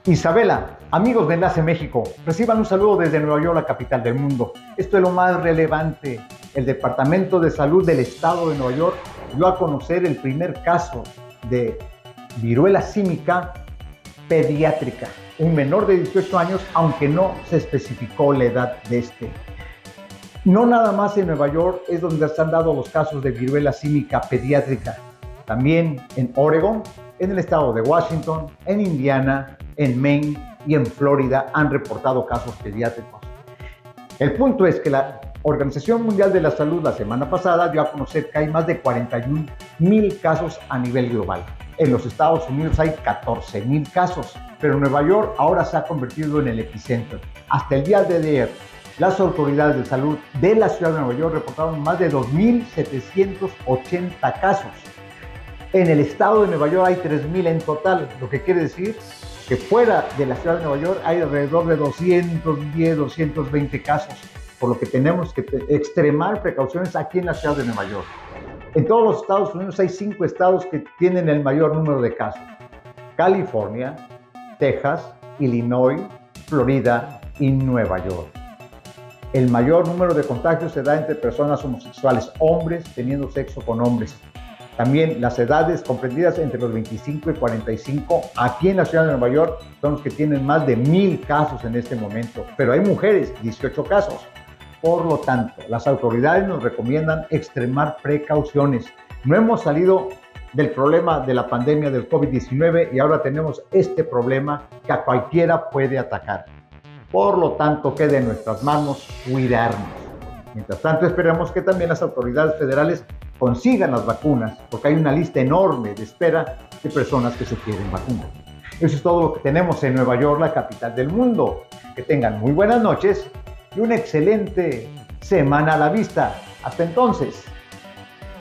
Isabela, amigos de Enlace México, reciban un saludo desde Nueva York, la capital del mundo. Esto es lo más relevante. El Departamento de Salud del Estado de Nueva York dio a conocer el primer caso de viruela símica pediátrica. Un menor de 18 años, aunque no se especificó la edad de este. No nada más en Nueva York es donde se han dado los casos de viruela símica pediátrica. También en Oregon, en el estado de Washington, en Indiana, en Maine y en Florida han reportado casos pediátricos. El punto es que la Organización Mundial de la Salud la semana pasada dio a conocer que hay más de 41,000 casos a nivel global. En los Estados Unidos hay 14,000 casos, pero Nueva York ahora se ha convertido en el epicentro. Hasta el día de ayer, las autoridades de salud de la ciudad de Nueva York reportaron más de 2,780 casos. En el estado de Nueva York hay 3,000 en total, lo que quiere decir que fuera de la ciudad de Nueva York hay alrededor de 210, 220 casos, por lo que tenemos que extremar precauciones aquí en la ciudad de Nueva York. En todos los Estados Unidos hay 5 estados que tienen el mayor número de casos: California, Texas, Illinois, Florida y Nueva York. El mayor número de contagios se da entre personas homosexuales, hombres teniendo sexo con hombres. También las edades comprendidas entre los 25 y 45 aquí en la ciudad de Nueva York son los que tienen más de 1,000 casos en este momento, pero hay mujeres, 18 casos. Por lo tanto, las autoridades nos recomiendan extremar precauciones. No hemos salido del problema de la pandemia del COVID-19 y ahora tenemos este problema que a cualquiera puede atacar. Por lo tanto, queda en nuestras manos cuidarnos. Mientras tanto, esperamos que también las autoridades federales consigan las vacunas, porque hay una lista enorme de espera de personas que se quieren vacunar. Eso es todo lo que tenemos en Nueva York, la capital del mundo. Que tengan muy buenas noches y una excelente semana a la vista. Hasta entonces.